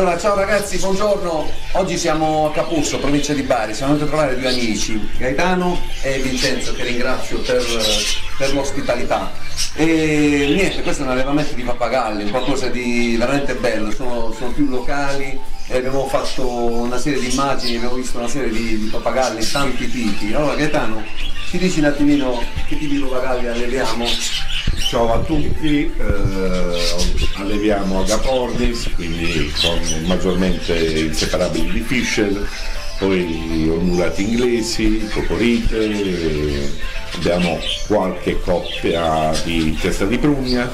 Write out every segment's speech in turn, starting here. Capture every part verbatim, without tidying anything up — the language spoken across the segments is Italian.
Allora, ciao ragazzi, buongiorno. Oggi siamo a Capuzzo, provincia di Bari. Siamo venuti a trovare due amici, Gaetano e Vincenzo, che ringrazio per, per l'ospitalità. E niente, questo è un allevamento di pappagalli, qualcosa di veramente bello. Sono, sono più locali e abbiamo fatto una serie di immagini, abbiamo visto una serie di, di pappagalli, tanti tipi. Allora, Gaetano, ci dici un attimino che tipi di pappagalli alleviamo? Ciao a tutti, eh, alleviamo agapornis, quindi con maggiormente inseparabili di Fisher, poi ondulati inglesi, cocorite, eh, abbiamo qualche coppia di testa di prugna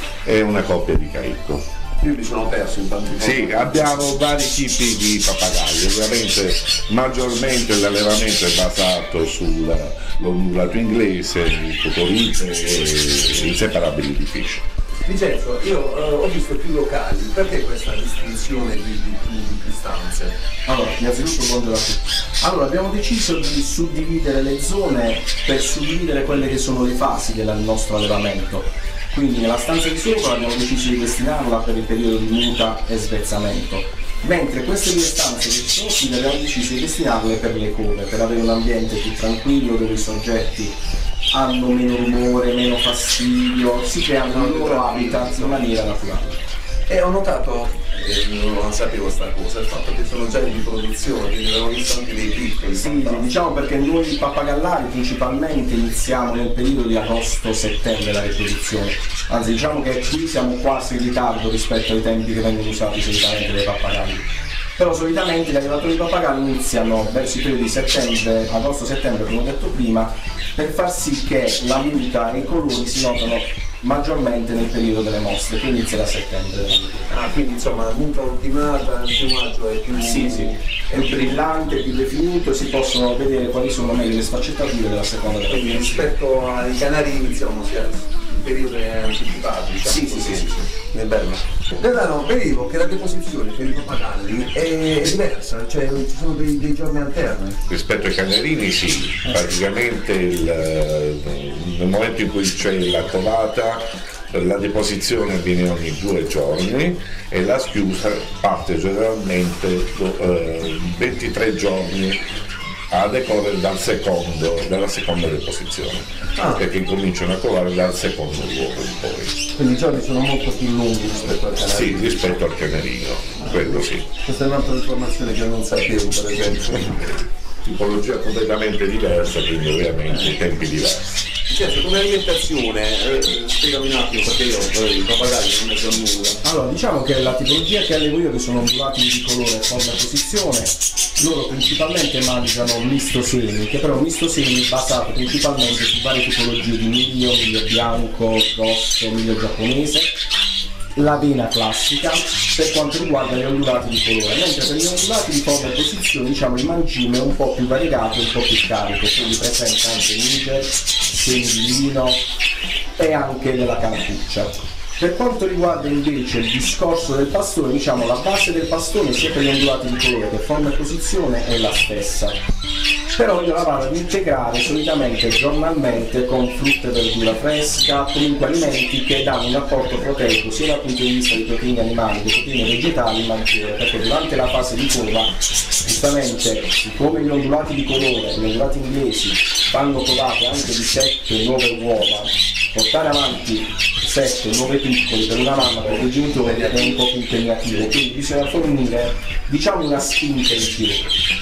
e una coppia di caicco. Io mi sono perso in tanti Sì, posti. abbiamo vari tipi di pappagalli, ovviamente maggiormente l'allevamento è basato sull'ondulato inglese, il cocorite e inseparabili di Fisher. Vincenzo, io eh, ho visto più locali, perché questa distinzione di, di, di distanze? Allora, innanzitutto buongiorno a tutti. Allora, abbiamo deciso di suddividere le zone per suddividere quelle che sono le fasi del nostro allevamento. Quindi nella stanza di sopra abbiamo deciso di destinarla per il periodo di muta e svezzamento, mentre queste due stanze che ci sono qui abbiamo deciso di destinarle per le cove, per avere un ambiente più tranquillo dove i soggetti hanno meno rumore, meno fastidio, si creano il loro habitat in maniera naturale. E ho notato, e non sapevo sta cosa, il fatto che sono già in produzione, quindi avevo visto anche dei piccoli. Sì, diciamo perché noi pappagallari principalmente iniziamo nel periodo di agosto-settembre la riproduzione, anzi diciamo che qui siamo quasi in ritardo rispetto ai tempi che vengono usati solitamente dai pappagalli. Però solitamente gli allevatori di pappagalli iniziano verso i periodi di settembre, agosto-settembre come ho detto prima, per far sì che la muta e i colori si notano maggiormente nel periodo delle mostre, che inizia da settembre. Ah, quindi insomma la muta ultimata, il piumaggio è più, Sì, sì, è più brillante, più definito, si possono vedere quali sono meglio le sfaccettature della seconda della quindi rispetto ai canarini diciamo sia il periodo è anticipato, diciamo. Sì, sì, sì, sì, sì. È bello. Gaetano, vedevo che la deposizione per i pappagalli è diversa, cioè ci sono dei, dei giorni alterni. Rispetto ai canarini sì, praticamente il, nel momento in cui c'è la covata la deposizione avviene ogni due giorni e la schiusa parte generalmente eh, ventitré giorni a decorrere dal secondo, dalla seconda deposizione, ah. perché cominciano a covare dal secondo luogo in poi. Quindi i giorni sono molto più lunghi rispetto al canarino. Sì, rispetto al canarino, quello sì. Questa è un'altra informazione che io non sapevo, per esempio. Tipologia completamente diversa, quindi ovviamente i tempi diversi. Certo, come alimentazione, eh, spiegami un attimo perché io eh, i pappagalli non ne so nulla. Allora, diciamo che la tipologia che allevo io, che sono ondulati di colore e forma e posizione, loro principalmente mangiano misto semi, che però è un misto semi basato principalmente su varie tipologie di miglio, miglio bianco, rosso, miglio giapponese, l'avena classica per quanto riguarda gli ondulati di colore, mentre per gli ondulati di forma e posizione diciamo il mangime è un po' più variegato, un po' più carico, quindi presenta anche niger, semi di lino e anche della cantuccia. Per quanto riguarda invece il discorso del pastone, diciamo la base del pastone sia per gli ondulati di colore che forma e posizione è la stessa, però io la vado ad integrare solitamente giornalmente con frutta e verdura fresca, comunque alimenti che danno un apporto proteico sia dal punto di vista di proteine animali che proteine vegetali maggiore, perché durante la fase di cova giustamente siccome gli ondulati di colore, gli ondulati inglesi vanno covate anche di sette nove uova, portare avanti sette nove piccoli per una mamma, per due genitori è un po' più impegnativo, quindi bisogna fornire diciamo una spinta in più.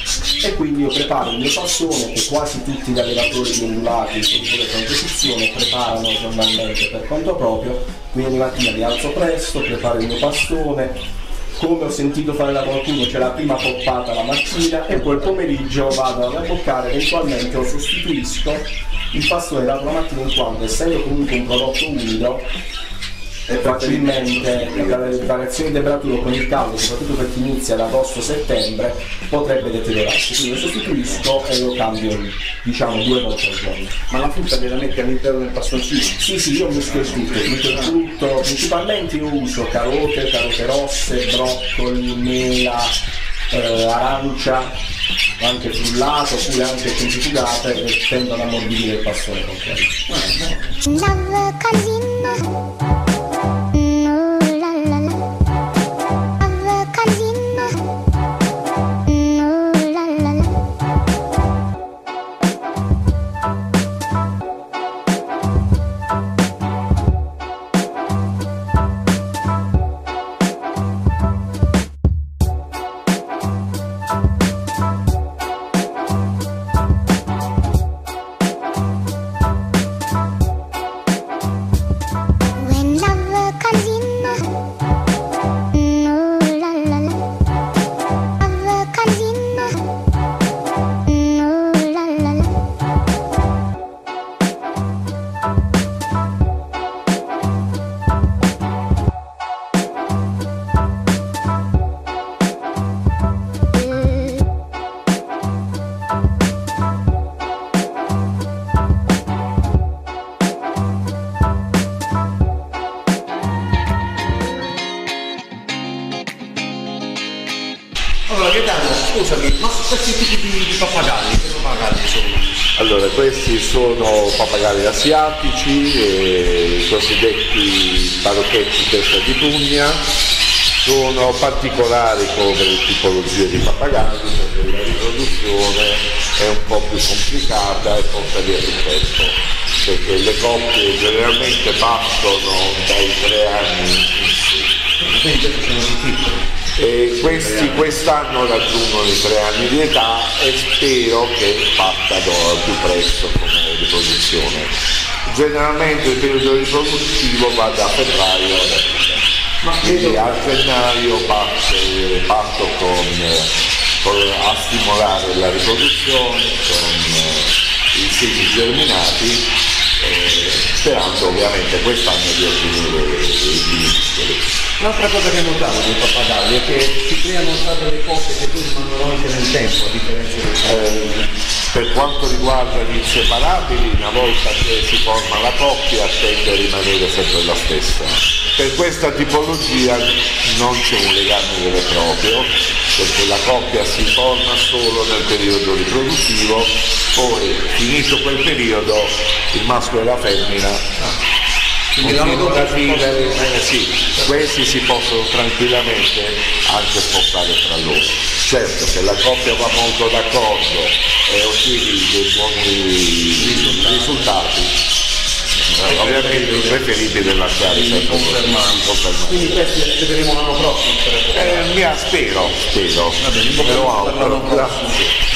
E quindi io preparo il mio pastone che quasi tutti gli allevatori di ondulati di composizione preparano giornalmente per conto proprio, quindi ogni mattina mi alzo presto, preparo il mio pastone, come ho sentito fare da qualcuno c'è la prima poppata la mattina e poi il pomeriggio vado ad abboccare, eventualmente lo sostituisco il pastone dato la mattina in quanto essendo comunque un prodotto umido e facilmente le variazioni di temperatura con il caldo, soprattutto per chi inizia ad agosto-settembre, potrebbe deteriorarsi, quindi lo sostituisco e lo cambio diciamo due volte al giorno. Ma la frutta ve la metti all'interno del pastoncino? Sì, sì, io mischio il tutto, mischio il tutto, principalmente io uso carote, carote rosse, broccoli, mela, eh, arancia, anche frullato oppure anche centrifugate che tendono a ammorbidire il pastone con quello. Gaetano, scusami, ma questi tipi di, di pappagalli, che pappagalli sono? Allora, questi sono pappagalli asiatici, eh, i cosiddetti parocchetti testa di pugna, sono particolari come tipologie di pappagalli perché la riproduzione è un po' più complicata e porta via più tempo, perché le coppie generalmente partono dai tre anni in su. Quindi questi sono più piccoli. E questi quest'anno raggiungono i tre anni di età e spero che partano più presto come riproduzione. Generalmente il periodo riproduttivo va da febbraio ad aprile. Ma Quindi a gennaio parte, parto con, con, a stimolare la riproduzione con eh, i semi germinati, eh, sperando ovviamente quest'anno di ottenere i piccoli. Un'altra cosa che notavo dei pappagalli è che si creano state delle coppie che poi rimangono anche nel tempo, a differenza del Eh, per quanto riguarda gli inseparabili, una volta che si forma la coppia tende a rimanere sempre la stessa. Per questa tipologia non c'è un legame vero e proprio, perché la coppia si forma solo nel periodo riproduttivo, poi finito quel periodo il maschio e la femmina continuano a vivere, eh, sì, questi si possono tranquillamente anche spostare tra loro. Certo, se la coppia va molto d'accordo e ottieni dei buoni risultati, eh, ovviamente è preferibile lasciare sempre confermati. Quindi questi li vedremo l'anno prossimo per eh, mia, spero, spero, Va bene, in bocca me al lo lupo per l'anno auguro. prossimo. Grazie.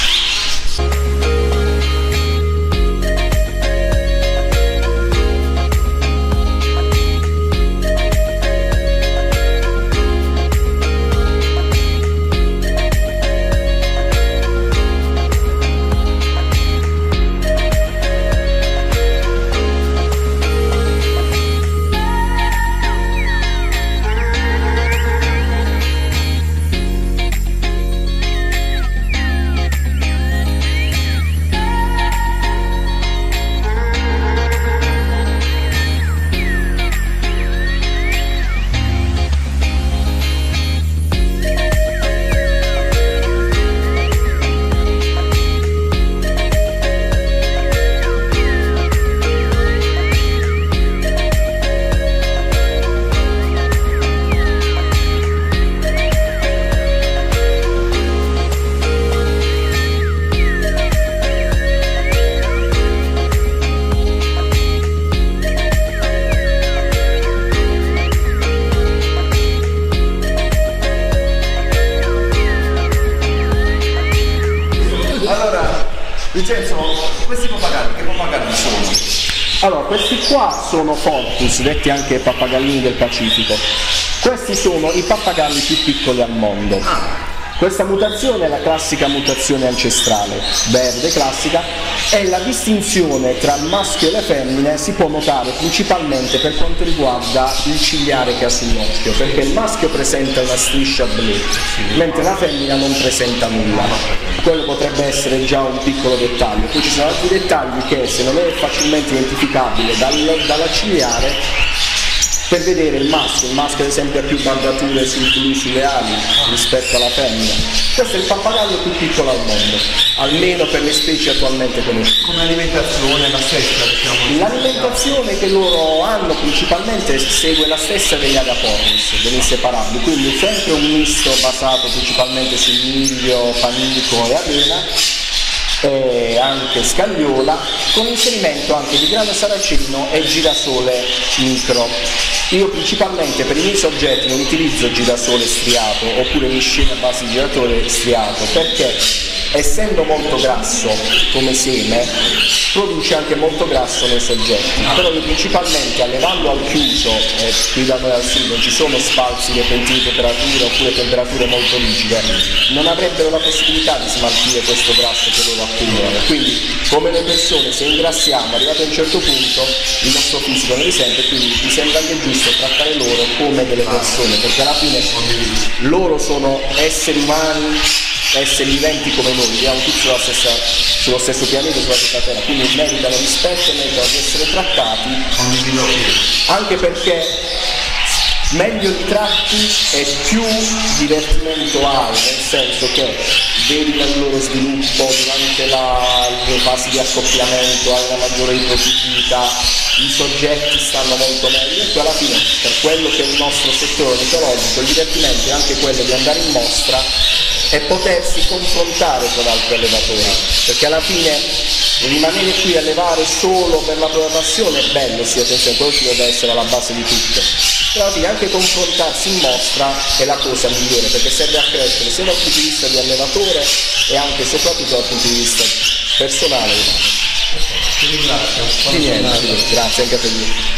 Vincenzo, questi pappagalli, che pappagalli sono? Allora, questi qua sono Fortus, detti anche pappagallini del Pacifico. Questi sono i pappagalli più piccoli al mondo. Ah. Questa mutazione è la classica mutazione ancestrale, verde classica, e la distinzione tra il maschio e le femmine si può notare principalmente per quanto riguarda il cigliare che ha sull'occhio, perché il maschio presenta una striscia blu, mentre la femmina non presenta nulla. Quello potrebbe essere già un piccolo dettaglio. Poi ci sono altri dettagli che, se non è facilmente identificabile dal, dalla cigliare, per vedere il maschio, il maschio ad esempio ha più bandature sul blu sulle ali rispetto alla femmina. Questo è il pappagallo più piccolo al mondo, almeno per le specie attualmente conosciute. Come alimentazione la stessa, diciamo? L'alimentazione che loro hanno principalmente segue la stessa degli agapornis, degli inseparabili, quindi sempre un misto basato principalmente sul miglio, panico e avena, e anche scagliola, con inserimento anche di grano saraceno e girasole micro. Io principalmente per i miei soggetti non utilizzo girasole striato oppure miscela a base di girasole striato, perché essendo molto grasso come seme produce anche molto grasso nei soggetti, però io principalmente allevando al chiuso, eh, qui da noi al sud non ci sono sfalzi repentini di temperatura oppure temperature molto rigide, non avrebbero la possibilità di smaltire questo grasso che loro accumulano, quindi come le persone se ingrassiamo arrivato a un certo punto il nostro fisico ne risente, quindi mi sembra anche giusto trattare loro come delle persone, perché alla fine loro sono esseri umani, esseri viventi come noi, viviamo tutti sulla stessa, sullo stesso pianeta, sulla stessa terra, quindi meritano rispetto e meritano di essere trattati, anche perché Meglio di tratti e più divertimento hai, nel senso che vedi nel loro sviluppo durante la, le fasi di accoppiamento, hai una maggiore ipotichità, i soggetti stanno molto meglio e poi alla fine, per quello che è il nostro settore ornitologico, il divertimento è anche quello di andare in mostra e potersi confrontare con altri allevatori, perché alla fine rimanere qui a allevare solo per la propria passione è bello, sì, attenzione, quello ci deve essere alla base di tutto, però alla fine anche confrontarsi in mostra è la cosa migliore, perché serve a crescere sia dal punto di vista di allevatore e anche e soprattutto dal punto di vista personale. Ti ringrazio. Di niente, grazie anche a te.